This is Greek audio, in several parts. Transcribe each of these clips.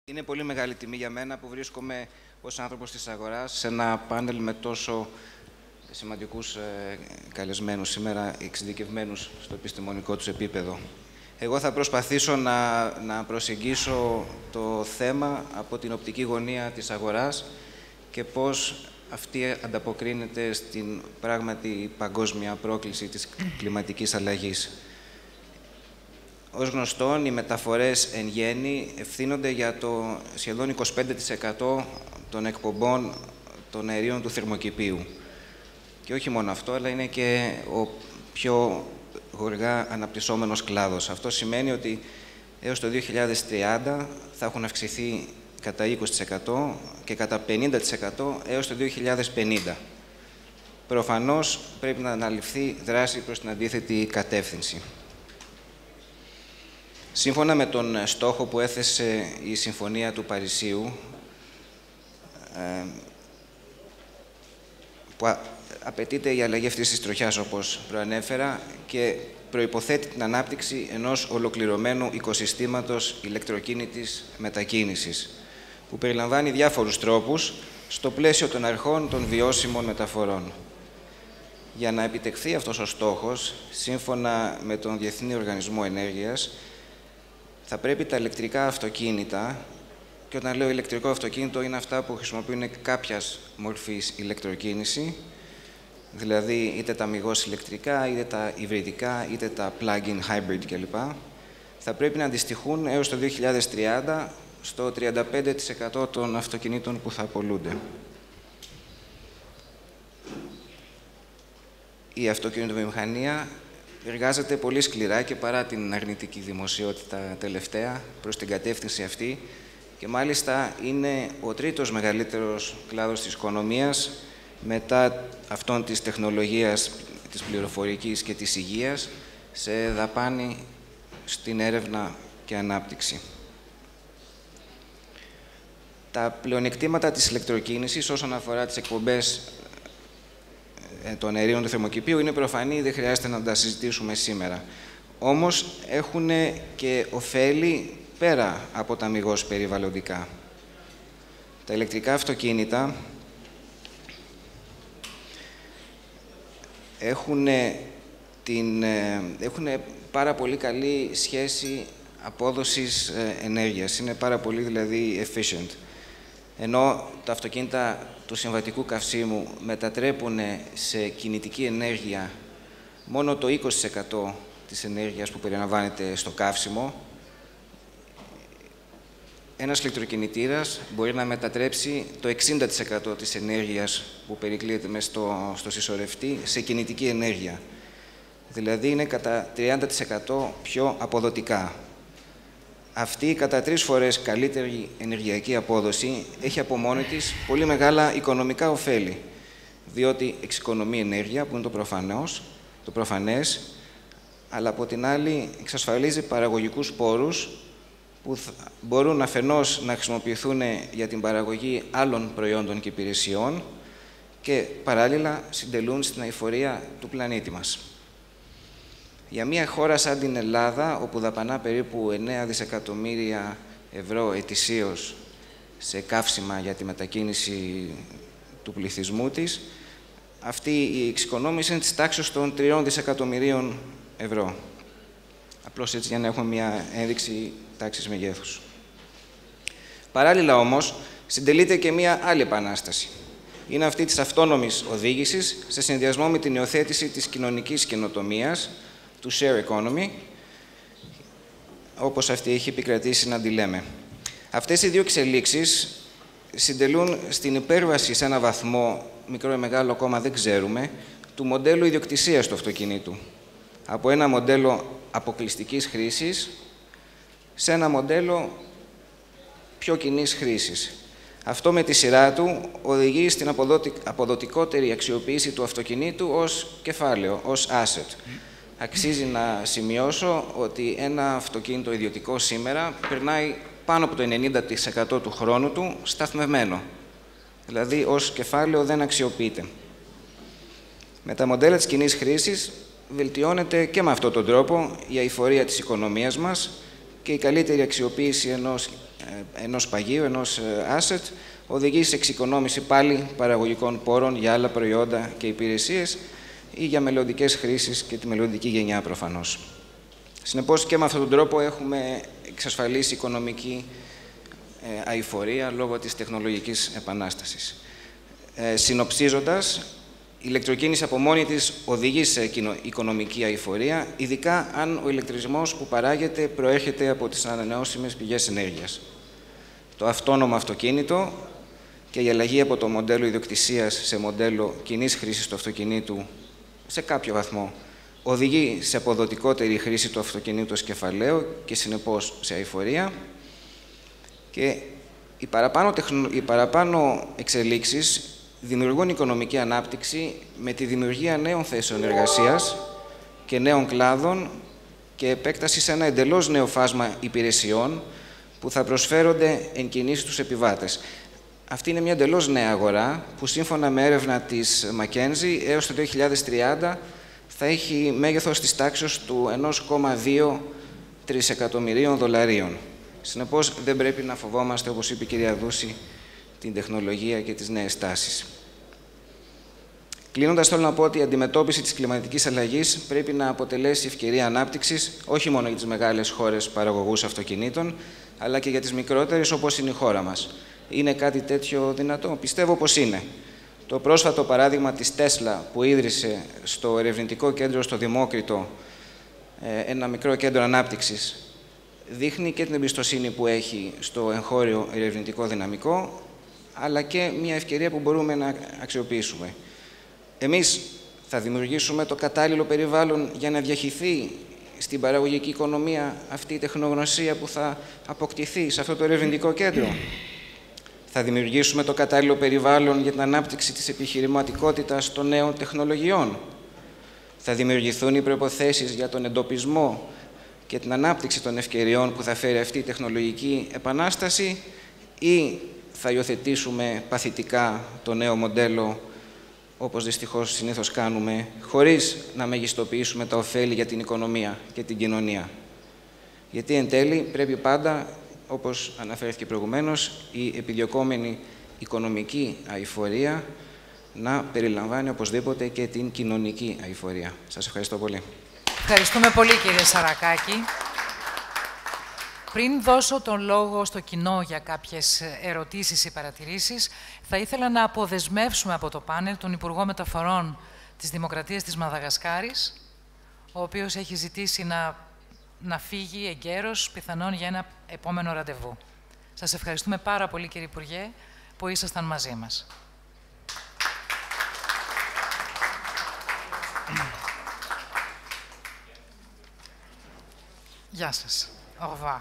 Είναι πολύ μεγάλη τιμή για μένα που βρίσκομαι ως άνθρωπος της αγοράς σε ένα πάνελ με τόσο σημαντικούς καλεσμένους σήμερα, εξειδικευμένους στο επιστημονικό τους επίπεδο. Εγώ θα προσπαθήσω να προσεγγίσω το θέμα από την οπτική γωνία της αγοράς και πώς αυτή ανταποκρίνεται στην πράγματι παγκόσμια πρόκληση της κλιματικής αλλαγής. Ως γνωστόν, οι μεταφορές εν γέννη ευθύνονται για το σχεδόν 25% των εκπομπών των αερίων του θερμοκηπίου. Και όχι μόνο αυτό, αλλά είναι και ο πιο γοργά αναπτυσσόμενος κλάδος. Αυτό σημαίνει ότι έως το 2030 θα έχουν αυξηθεί κατά 20% και κατά 50% έως το 2050. Προφανώς πρέπει να αναλυφθεί δράση προς την αντίθετη κατεύθυνση. Σύμφωνα με τον στόχο που έθεσε η Συμφωνία του Παρισίου, που απαιτείται η αλλαγή αυτής της τροχιάς, όπως προανέφερα, και προϋποθέτει την ανάπτυξη ενός ολοκληρωμένου οικοσυστήματος ηλεκτροκίνητης μετακίνησης, που περιλαμβάνει διάφορους τρόπους στο πλαίσιο των αρχών των βιώσιμων μεταφορών. Για να επιτευχθεί αυτός ο στόχος, σύμφωνα με τον Διεθνή Οργανισμό Ενέργειας, θα πρέπει τα ηλεκτρικά αυτοκίνητα, και όταν λέω ηλεκτρικό αυτοκίνητο είναι αυτά που χρησιμοποιούν κάποιας μορφής ηλεκτροκίνηση, δηλαδή είτε τα μηγός ηλεκτρικά, είτε τα υβριδικά, είτε τα plug-in hybrid κλπ. Θα πρέπει να αντιστοιχούν έως το 2030 στο 35% των αυτοκινήτων που θα απολούνται. Η αυτοκινητοβιομηχανία εργάζεται πολύ σκληρά και παρά την αρνητική δημοσιότητα τελευταία προς την κατεύθυνση αυτή και μάλιστα είναι ο τρίτος μεγαλύτερος κλάδος της οικονομίας μετά αυτόν της τεχνολογίας, της πληροφορικής και της υγείας σε δαπάνη στην έρευνα και ανάπτυξη. Τα πλεονεκτήματα της ηλεκτροκίνησης όσον αφορά τις εκπομπές των αερίων του θερμοκηπίου είναι προφανή, δεν χρειάζεται να τα συζητήσουμε σήμερα. Όμως έχουν και ωφέλη πέρα από τα αμιγώς περιβαλλοντικά. Τα ηλεκτρικά αυτοκίνητα έχουν πάρα πολύ καλή σχέση απόδοσης ενέργειας. Είναι πάρα πολύ δηλαδή efficient. Ενώ τα αυτοκίνητα του συμβατικού καυσίμου μετατρέπουν σε κινητική ενέργεια μόνο το 20% της ενέργειας που περιλαμβάνεται στο καύσιμο, ένας ηλεκτροκινητήρας μπορεί να μετατρέψει το 60% της ενέργειας που περικλείεται μέσα στο συσσωρευτή σε κινητική ενέργεια. Δηλαδή είναι κατά 30% πιο αποδοτικά. Αυτή η κατά 3 φορές καλύτερη ενεργειακή απόδοση έχει από μόνη της πολύ μεγάλα οικονομικά ωφέλη, διότι εξοικονομεί ενέργεια, που είναι το προφανές, αλλά από την άλλη εξασφαλίζει παραγωγικούς πόρους που μπορούν αφενός να χρησιμοποιηθούν για την παραγωγή άλλων προϊόντων και υπηρεσιών και παράλληλα συντελούν στην αειφορία του πλανήτη μας. Για μια χώρα σαν την Ελλάδα, όπου δαπανά περίπου 9 δισεκατομμύρια ευρώ ετησίως σε καύσιμα για τη μετακίνηση του πληθυσμού της, αυτή η εξοικονόμηση είναι της τάξης των 3 δισεκατομμυρίων ευρώ. Απλώς έτσι για να έχουμε μια ένδειξη τάξης μεγέθους. Παράλληλα όμως, συντελείται και μια άλλη επανάσταση. Είναι αυτή της αυτόνομης οδήγησης σε συνδυασμό με την υιοθέτηση της κοινωνικής καινοτομίας, του share economy, όπως αυτή έχει επικρατήσει να τη λέμε. Αυτές οι δύο εξελίξεις συντελούν στην υπέρβαση σε ένα βαθμό, μικρό ή μεγάλο ακόμα δεν ξέρουμε, του μοντέλου ιδιοκτησίας του αυτοκινήτου. Από ένα μοντέλο αποκλειστικής χρήσης σε ένα μοντέλο πιο κοινής χρήσης. Αυτό με τη σειρά του οδηγεί στην αποδοτικότερη αξιοποίηση του αυτοκινήτου ως κεφάλαιο, ως asset. Αξίζει να σημειώσω ότι ένα αυτοκίνητο ιδιωτικό σήμερα περνάει πάνω από το 90% του χρόνου του σταθμευμένο. Δηλαδή, ως κεφάλαιο δεν αξιοποιείται. Με τα μοντέλα της κοινής χρήσης βελτιώνεται και με αυτόν τον τρόπο η αειφορία της οικονομίας μας και η καλύτερη αξιοποίηση ενός ενός παγίου, ενός asset, οδηγεί σε εξοικονόμηση πάλι παραγωγικών πόρων για άλλα προϊόντα και υπηρεσίες ή για μελλοντικές χρήσεις και τη μελλοντική γενιά προφανώς. Συνεπώς και με αυτόν τον τρόπο έχουμε εξασφαλίσει οικονομική αειφορία λόγω της τεχνολογικής επανάστασης. Συνοψίζοντας, η ηλεκτροκίνηση από μόνη της οδηγεί σε οικονομική αειφορία, ειδικά αν ο ηλεκτρισμός που παράγεται προέρχεται από τις ανανεώσιμες πηγές ενέργειας. Το αυτόνομο αυτοκίνητο και η αλλαγή από το μοντέλο ιδιοκτησίας σε μοντέλο κοινής χρήσης του αυτοκινήτου σε κάποιο βαθμό οδηγεί σε αποδοτικότερη χρήση του αυτοκινήτου ως κεφαλαίου και συνεπώς σε αειφορία. Και οι παραπάνω εξελίξεις δημιουργούν οικονομική ανάπτυξη με τη δημιουργία νέων θέσεων εργασίας και νέων κλάδων και επέκταση σε ένα εντελώς νέο φάσμα υπηρεσιών που θα προσφέρονται εν κινήσει στους επιβάτες. Αυτή είναι μια εντελώς νέα αγορά που σύμφωνα με έρευνα της McKinsey έως το 2030 θα έχει μέγεθος της τάξης του 1,2 τρισεκατομμυρίων δολαρίων. Συνεπώς, δεν πρέπει να φοβόμαστε, όπως είπε η κυρία Δούση, την τεχνολογία και τις νέες τάσεις. Κλείνοντας, θέλω να πω ότι η αντιμετώπιση της κλιματικής αλλαγής πρέπει να αποτελέσει ευκαιρία ανάπτυξης όχι μόνο για τις μεγάλες χώρες παραγωγούς αυτοκινήτων, αλλά και για τις μικρότερες, όπως είναι η χώρα μας. Είναι κάτι τέτοιο δυνατό? Πιστεύω πως είναι. Το πρόσφατο παράδειγμα της Τέσλα που ίδρυσε στο ερευνητικό κέντρο στο Δημόκριτο, ένα μικρό κέντρο ανάπτυξης, δείχνει και την εμπιστοσύνη που έχει στο εγχώριο ερευνητικό δυναμικό, αλλά και μια ευκαιρία που μπορούμε να αξιοποιήσουμε. Εμείς θα δημιουργήσουμε το κατάλληλο περιβάλλον για να διαχυθεί στην παραγωγική οικονομία αυτή η τεχνογνωσία που θα αποκτηθεί σε αυτό το ερευνητικό κέντρο. Θα δημιουργήσουμε το κατάλληλο περιβάλλον για την ανάπτυξη της επιχειρηματικότητας των νέων τεχνολογιών. Θα δημιουργηθούν οι προϋποθέσεις για τον εντοπισμό και την ανάπτυξη των ευκαιριών που θα φέρει αυτή η τεχνολογική επανάσταση, ή θα υιοθετήσουμε παθητικά το νέο μοντέλο, όπως δυστυχώς συνήθως κάνουμε, χωρίς να μεγιστοποιήσουμε τα ωφέλη για την οικονομία και την κοινωνία. Γιατί εν τέλει πρέπει πάντα, όπως αναφέρθηκε προηγουμένως, η επιδιωκόμενη οικονομική αειφορία να περιλαμβάνει οπωσδήποτε και την κοινωνική αειφορία. Σας ευχαριστώ πολύ. Ευχαριστούμε πολύ, κύριε Σαρακάκη. Πριν δώσω τον λόγο στο κοινό για κάποιες ερωτήσεις ή παρατηρήσεις, θα ήθελα να αποδεσμεύσουμε από το πάνελ τον Υπουργό Μεταφορών της Δημοκρατίας της Μαδαγασκάρης, ο οποίος έχει ζητήσει να φύγει εγκαίρος, πιθανόν για ένα επόμενο ραντεβού. Σας ευχαριστούμε πάρα πολύ, κύριε Υπουργέ, που ήσασταν μαζί μας. Γεια σας. Au revoir.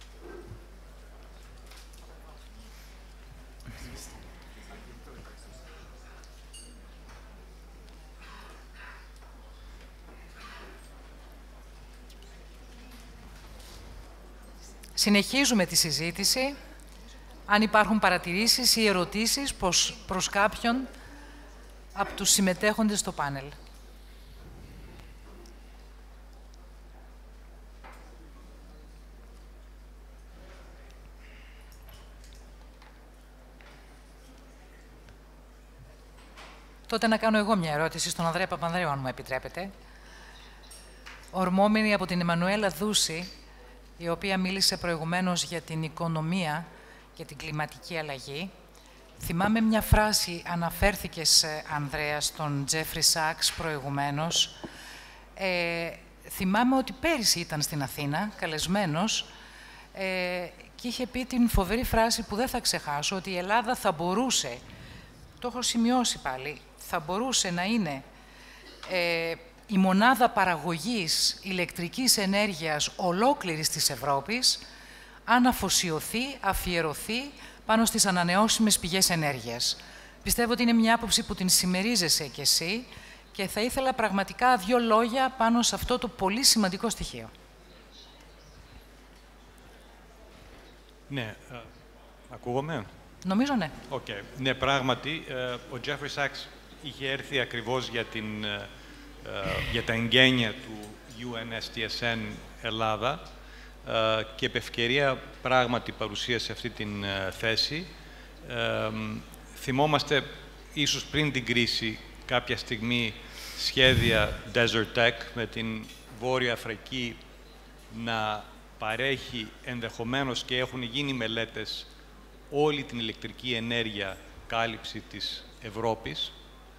Συνεχίζουμε τη συζήτηση. Αν υπάρχουν παρατηρήσεις ή ερωτήσεις προς κάποιον από τους συμμετέχοντες στο πάνελ. Τότε να κάνω εγώ μια ερώτηση στον Ανδρέα Παπανδρέου, αν μου επιτρέπετε. Ορμόμενη από την Εμμανουέλα Δούση, η οποία μίλησε προηγουμένως για την οικονομία και την κλιματική αλλαγή. Θυμάμαι μια φράση, αναφέρθηκες, Ανδρέα, στον Τζέφρι Σάξ προηγουμένως. Θυμάμαι ότι πέρυσι ήταν στην Αθήνα, καλεσμένος, και είχε πει την φοβερή φράση που δεν θα ξεχάσω, ότι η Ελλάδα θα μπορούσε, το έχω σημειώσει πάλι, θα μπορούσε να είναι η μονάδα παραγωγής ηλεκτρικής ενέργειας ολόκληρης της Ευρώπης, αν αφιερωθεί πάνω στις ανανεώσιμες πηγές ενέργειας. Πιστεύω ότι είναι μια άποψη που την συμμερίζεσαι κι εσύ και θα ήθελα πραγματικά 2 λόγια πάνω σε αυτό το πολύ σημαντικό στοιχείο. Ναι, ακούγομαι. Νομίζω ναι. Okay. Ναι, πράγματι, ο Jeffrey Sachs είχε έρθει ακριβώς για τα εγγένεια του UNSTSN Ελλάδα και επ' ευκαιρία πράγματι παρουσίασε αυτή την θέση. Θυμόμαστε ίσως πριν την κρίση κάποια στιγμή σχέδια Desert Tech με την Βόρεια Αφρική να παρέχει ενδεχομένως, και έχουν γίνει μελέτες, όλη την ηλεκτρική ενέργεια κάλυψη της Ευρώπης.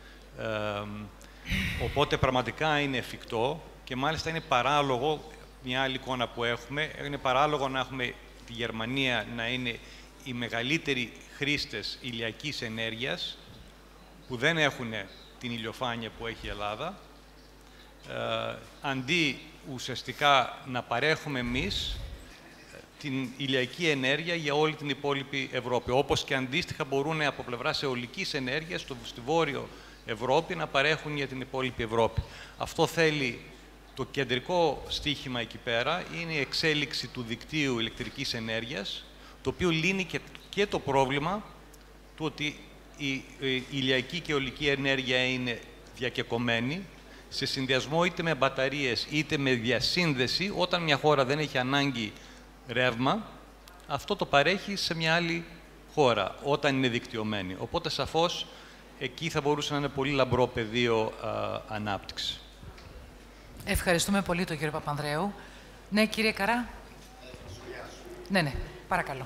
Οπότε πραγματικά είναι εφικτό και μάλιστα είναι παράλογο, μια άλλη εικόνα που έχουμε, είναι παράλογο να έχουμε τη Γερμανία να είναι οι μεγαλύτεροι χρήστες ηλιακής ενέργειας, που δεν έχουν την ηλιοφάνεια που έχει η Ελλάδα, αντί ουσιαστικά να παρέχουμε εμείς την ηλιακή ενέργεια για όλη την υπόλοιπη Ευρώπη. Όπως και αντίστοιχα μπορούν από πλευράς αιωλικής ενέργειας στη Βόρειο Ευρώπη να παρέχουν για την υπόλοιπη Ευρώπη. Αυτό θέλει, το κεντρικό στίχημα εκεί πέρα είναι η εξέλιξη του δικτύου ηλεκτρικής ενέργειας, το οποίο λύνει και το πρόβλημα του ότι η ηλιακή και αιωλική ενέργεια είναι διακεκομένη, σε συνδυασμό είτε με μπαταρίες είτε με διασύνδεση. Όταν μια χώρα δεν έχει ανάγκη ρεύμα, αυτό το παρέχει σε μια άλλη χώρα, όταν είναι δικτυωμένη. Οπότε, σαφώς, εκεί θα μπορούσε να είναι πολύ λαμπρό πεδίο ανάπτυξη. Ευχαριστούμε πολύ τον κύριο Παπανδρέου. Ναι, κύριε Καρά. Ναι, παρακαλώ.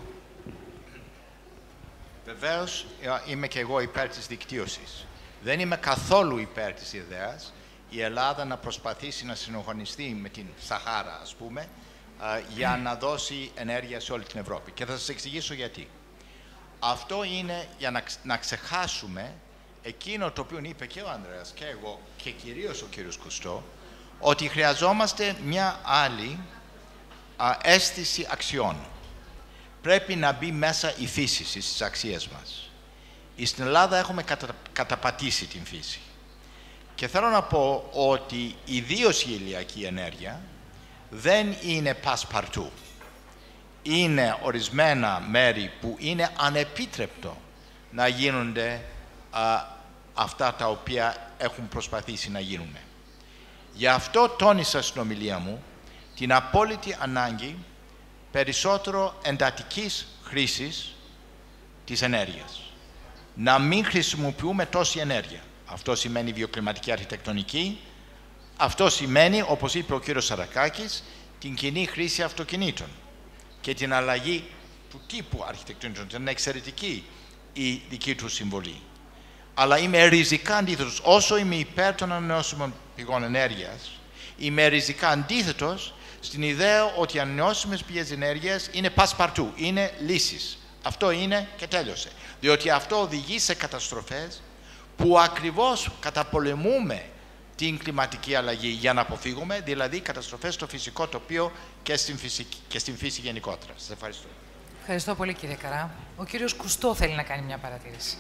Βεβαίως, είμαι και εγώ υπέρ της δικτύωσης. Δεν είμαι καθόλου υπέρ της ιδέας η Ελλάδα να προσπαθήσει να συναγωνιστεί με την Σαχάρα, ας πούμε, για να δώσει ενέργεια σε όλη την Ευρώπη. Και θα σας εξηγήσω γιατί. Αυτό είναι για να ξεχάσουμε εκείνο το οποίο είπε και ο Ανδρέας και εγώ και κυρίως ο κύριος Κουστό, ότι χρειαζόμαστε μια άλλη αίσθηση αξιών. Πρέπει να μπει μέσα η φύση στις αξίες μας. Στην Ελλάδα έχουμε καταπατήσει την φύση. Και θέλω να πω ότι ιδίως η ηλιακή ενέργεια δεν είναι πασπαρτού. Είναι ορισμένα μέρη που είναι ανεπίτρεπτο να γίνονται αυτά τα οποία έχουν προσπαθήσει να γίνουν. Γι' αυτό τόνισα στην ομιλία μου την απόλυτη ανάγκη περισσότερο εντατικής χρήσης της ενέργειας. Να μην χρησιμοποιούμε τόση ενέργεια. Αυτό σημαίνει βιοκλιματική αρχιτεκτονική. Αυτό σημαίνει, όπως είπε ο κύριος Σαρακάκης, την κοινή χρήση αυτοκινήτων και την αλλαγή του τύπου αρχιτεκτονικών. Είναι εξαιρετική η δική του συμβολή. Αλλά είμαι ριζικά αντίθετος. Όσο είμαι υπέρ των ανανεώσιμων πηγών ενέργειας, είμαι ριζικά αντίθετος στην ιδέα ότι οι ανανεώσιμες πηγές ενέργειας είναι πασπαρτού, είναι λύσεις. Αυτό είναι και τέλειωσε. Διότι αυτό οδηγεί σε καταστροφές που ακριβώς καταπολεμούμε την κλιματική αλλαγή για να αποφύγουμε, δηλαδή καταστροφές στο φυσικό τοπίο και στην φύση γενικότερα. Σας ευχαριστώ. Ευχαριστώ πολύ, κύριε Καρά. Ο κύριος Κουστό θέλει να κάνει μια παρατήρηση.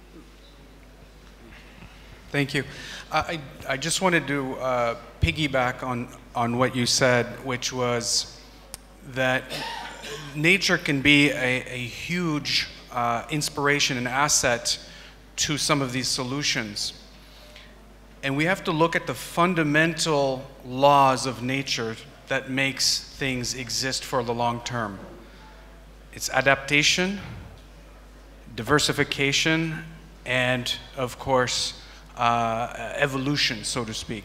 Thank you. I just wanted to piggyback on what you said, which was that nature can be a huge inspiration and asset to some of these solutions. And we have to look at the fundamental laws of nature that makes things exist for the long term. It's adaptation, diversification, and of course, evolution, so to speak.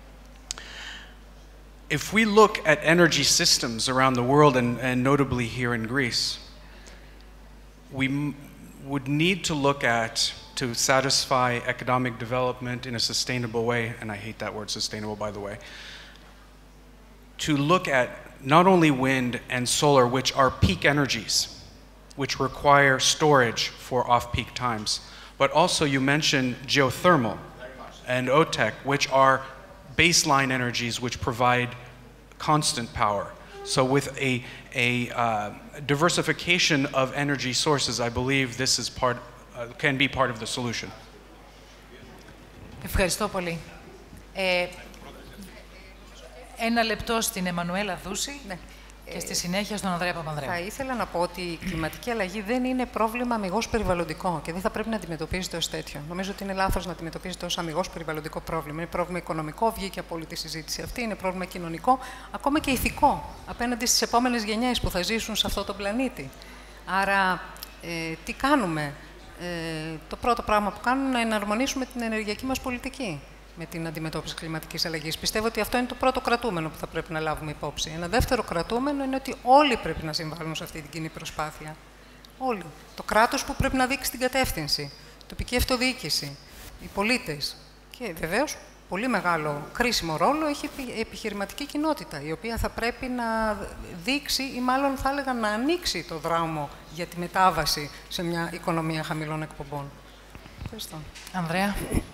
If we look at energy systems around the world, and notably here in Greece, we would need to look at, to satisfy economic development in a sustainable way, and I hate that word sustainable, by the way, to look at not only wind and solar, which are peak energies, which require storage for off-peak times, but also you mentioned geothermal and OTEC, which are baseline energies which provide constant power. So with a diversification of energy sources, I believe this is can be part of the solution. Ευχαριστώ πολύ. Ένα λεπτό στην Εμμανουέλα Δούση. Ναι. Και στη συνέχεια στον Ανδρέα Παπανδρέου. Θα ήθελα να πω ότι η κλιματική αλλαγή δεν είναι πρόβλημα αμιγώς περιβαλλοντικό και δεν θα πρέπει να αντιμετωπίζεται ως τέτοιο. Νομίζω ότι είναι λάθος να αντιμετωπίζεται ως αμιγώς περιβαλλοντικό πρόβλημα. Είναι πρόβλημα οικονομικό, βγήκε από όλη τη συζήτηση αυτή, είναι πρόβλημα κοινωνικό, ακόμα και ηθικό, απέναντι στις επόμενες γενιές που θα ζήσουν σε αυτό το πλανήτη. Άρα, τι κάνουμε? Το πρώτο πράγμα που κάνουμε είναι να εναρμονίσουμε την ενεργειακή μας πολιτική με την αντιμετώπιση κλιματικής αλλαγής. Πιστεύω ότι αυτό είναι το πρώτο κρατούμενο που θα πρέπει να λάβουμε υπόψη. Ένα δεύτερο κρατούμενο είναι ότι όλοι πρέπει να συμβάλλουν σε αυτή την κοινή προσπάθεια. Όλοι. Το κράτος που πρέπει να δείξει την κατεύθυνση, η τοπική αυτοδιοίκηση, οι πολίτες και βεβαίως πολύ μεγάλο κρίσιμο ρόλο έχει η επιχειρηματική κοινότητα, η οποία θα πρέπει να δείξει ή μάλλον θα έλεγα να ανοίξει το δρόμο για τη μετάβαση σε μια οικονομία χαμηλών εκπομπών. Ευχαριστώ. Ανδρέα.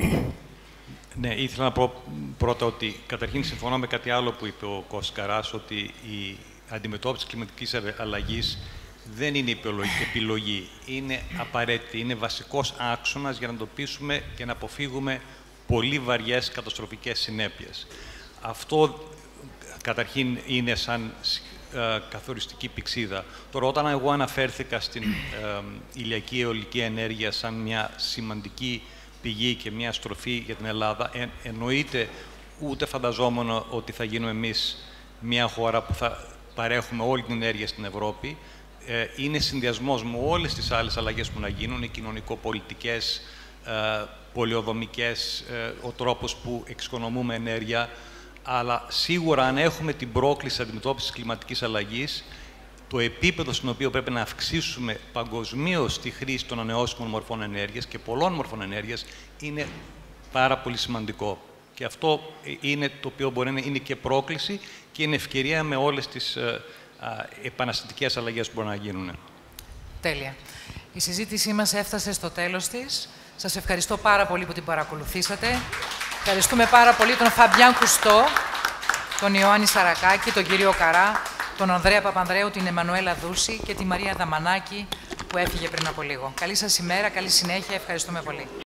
Ναι, ήθελα να πω πρώτα ότι καταρχήν συμφωνώ με κάτι άλλο που είπε ο Κώστας Καράς, ότι η αντιμετώπιση κλιματικής αλλαγής δεν είναι επιλογή, είναι απαραίτητη, είναι βασικός άξονας για να εντοπίσουμε και να αποφύγουμε πολύ βαριές καταστροφικές συνέπειες. Αυτό καταρχήν είναι σαν καθοριστική πηξίδα. Τώρα, όταν εγώ αναφέρθηκα στην ηλιακή αιωλική ενέργεια σαν μια σημαντική πηγή και μια στροφή για την Ελλάδα, εννοείται ούτε φανταζόμουν ότι θα γίνουμε εμείς μια χώρα που θα παρέχουμε όλη την ενέργεια στην Ευρώπη. Είναι συνδυασμός με όλες τις άλλες αλλαγές που να γίνουν, οι κοινωνικο-πολιτικές, πολεοδομικές, ο τρόπος που εξοικονομούμε ενέργεια, αλλά σίγουρα αν έχουμε την πρόκληση αντιμετώπισης κλιματικής αλλαγής, το επίπεδο στο οποίο πρέπει να αυξήσουμε παγκοσμίως τη χρήση των ανανεώσιμων μορφών ενέργειας και πολλών μορφών ενέργειας είναι πάρα πολύ σημαντικό. Και αυτό είναι το οποίο μπορεί να είναι και πρόκληση και είναι ευκαιρία με όλες τις επαναστατικές αλλαγές που μπορούν να γίνουν. Τέλεια. Η συζήτησή μας έφτασε στο τέλος της. Σας ευχαριστώ πάρα πολύ που την παρακολουθήσατε. Ευχαριστούμε πάρα πολύ τον Φαμπιάν Κουστό, τον Ιωάννη Σαρακάκη, τον κύριο Καρά, τον Ανδρέα Παπανδρέου, την Εμμανουέλα Δούση και τη Μαρία Δαμανάκη που έφυγε πριν από λίγο. Καλή σας ημέρα, καλή συνέχεια. Ευχαριστούμε πολύ.